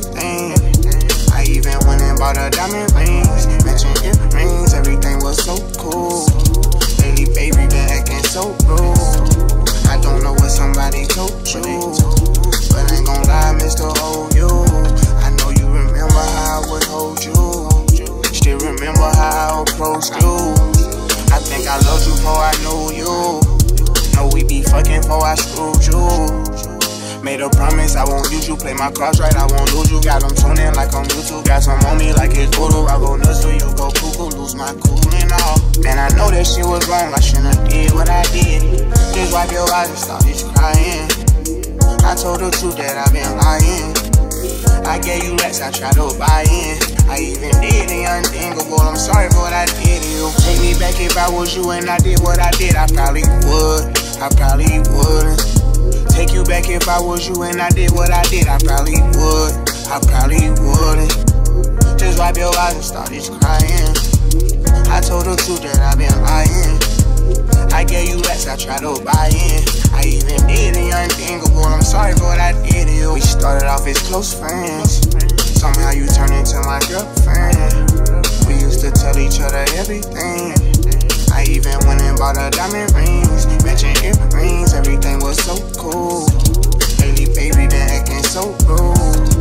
everything. I even went and bought her diamond rings, matching earrings, everything was so cool. Lately, baby, been acting so rude. I don't know what somebody told you, but I ain't gon' lie, Mr. Hold You. I know you remember how I would hold you, still remember how I approached you. I think I loved you before I knew you. Know we be fucking before I screwed you. Made a promise I won't use you, play my cards right, I won't lose you. Got them tuning like on YouTube, got some on me like it's voodoo. I go nuts till you go cuckoo, lose my cool and all. Man, I know that shit was wrong, I shouldn't have did what I did. Just wipe your eyes and stop this crying. I told the truth that I've been lying. I gave you racks, I tried to buy in. I even did the unthinkable, I'm sorry for what I did to you. Take me back if I was you and I did what I did, I probably would, I probably wouldn't. Take you back if I was you and I did what I did, I probably would, I probably wouldn't. Just wipe your eyes and start this crying. I told the truth that I've been lying. I gave you racks, I tried to buy in. I even did the unthinkable, I'm sorry for what I did to you. We started off as close friends, somehow you turned into my girlfriend. We used to tell each other everything. I even went and bought her diamond rings, matching earrings, everything was so cool. Lately, baby, been acting so rude.